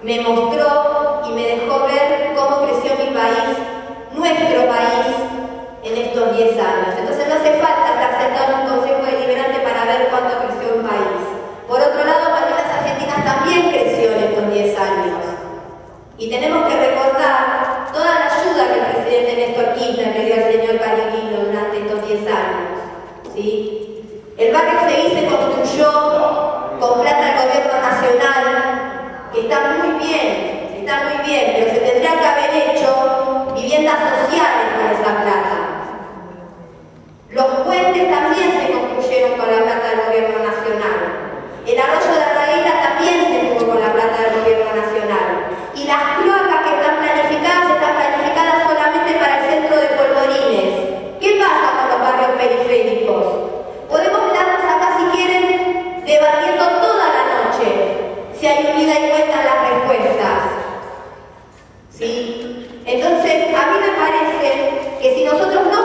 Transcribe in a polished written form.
me mostró y me dejó ver cómo creció mi país, nuestro país, en estos 10 años. Entonces no hace falta estar sentado en un consejo deliberante para ver cuánto creció un país. Por otro lado, Malvinas Argentinas también creció en estos 10 años. Y tenemos que recordar toda la ayuda que el presidente Néstor Kirchner le dio al señor Cariquino durante estos 10 años. ¿Sí? El barrio Seguí se construyó con plata del gobierno nacional, que está muy bien, pero se tendría que haber hecho viviendas sociales con esa plata. Los puentes también se construyeron con la plata del gobierno nacional. El arroyo de Arraguela también se puso con la plata del gobierno nacional. Y las cloacas que están planificadas solamente para el centro de Polvorines. ¿Qué pasa con los barrios periféricos? Podemos quedarnos acá, si quieren, debatiendo toda la noche si hay un ida y vuelta en las respuestas. ¿Sí? Entonces, a mí me parece que si nosotros no